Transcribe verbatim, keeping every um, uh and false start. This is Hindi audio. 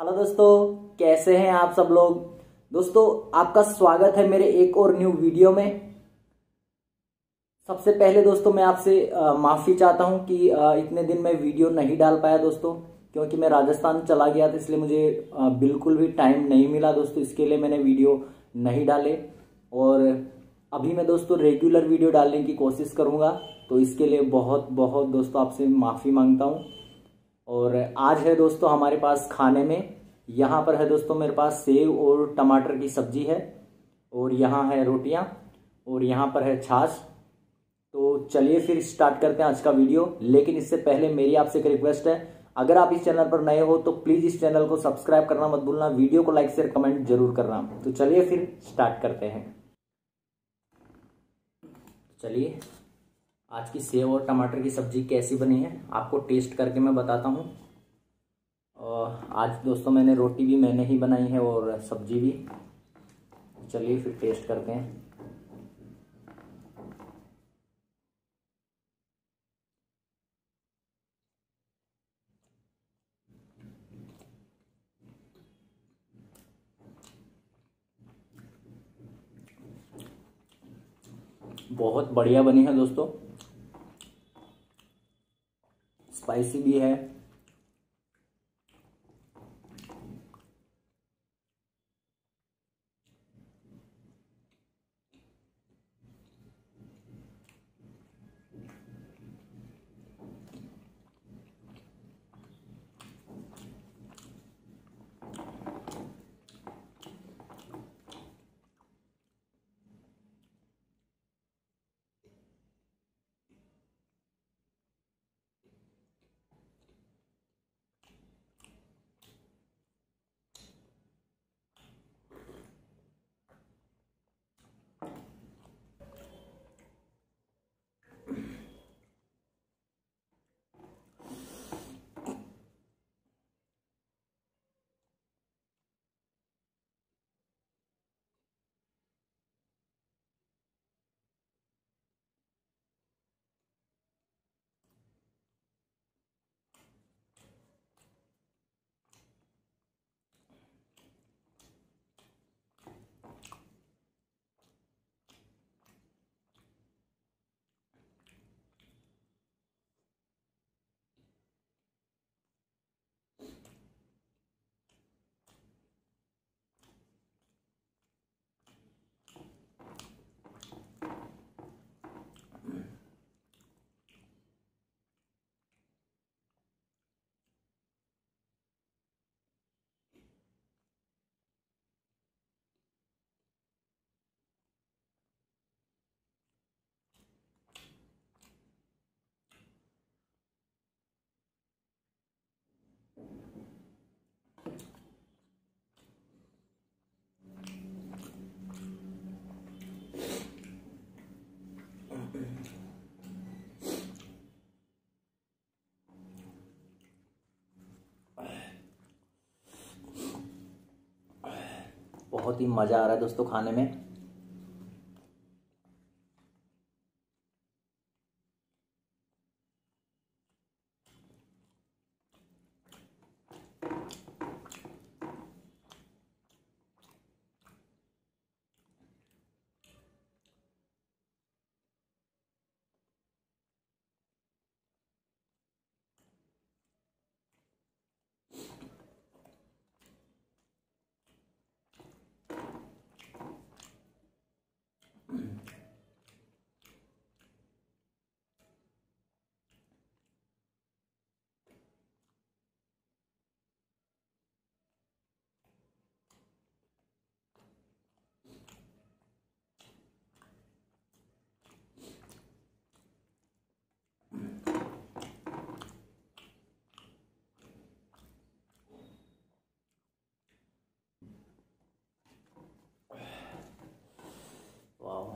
हेलो दोस्तों, कैसे हैं आप सब लोग। दोस्तों, आपका स्वागत है मेरे एक और न्यू वीडियो में। सबसे पहले दोस्तों मैं आपसे माफ़ी चाहता हूं कि आ, इतने दिन मैं वीडियो नहीं डाल पाया दोस्तों, क्योंकि मैं राजस्थान चला गया था, इसलिए मुझे आ, बिल्कुल भी टाइम नहीं मिला दोस्तों। इसके लिए मैंने वीडियो नहीं डाले और अभी मैं दोस्तों रेगुलर वीडियो डालने की कोशिश करूँगा। तो इसके लिए बहुत बहुत दोस्तों आपसे माफ़ी मांगता हूँ। और आज है दोस्तों हमारे पास खाने में, यहाँ पर है दोस्तों मेरे पास सेव और टमाटर की सब्जी है, और यहाँ है रोटियाँ, और यहाँ पर है छाछ। तो चलिए फिर स्टार्ट करते हैं आज का वीडियो। लेकिन इससे पहले मेरी आपसे एक रिक्वेस्ट है, अगर आप इस चैनल पर नए हो तो प्लीज़ इस चैनल को सब्सक्राइब करना मत भूलना, वीडियो को लाइक शेयर कमेंट जरूर करना। तो चलिए फिर स्टार्ट करते हैं। चलिए आज की सेव और टमाटर की सब्जी कैसी बनी है आपको टेस्ट करके मैं बताता हूँ। आज दोस्तों मैंने रोटी भी मैंने ही बनाई है और सब्जी भी। चलिए फिर टेस्ट करते हैं। बहुत बढ़िया बनी है दोस्तों, स्पाइसी भी है। बहुत ही मज़ा आ रहा है दोस्तों खाने में। वाह,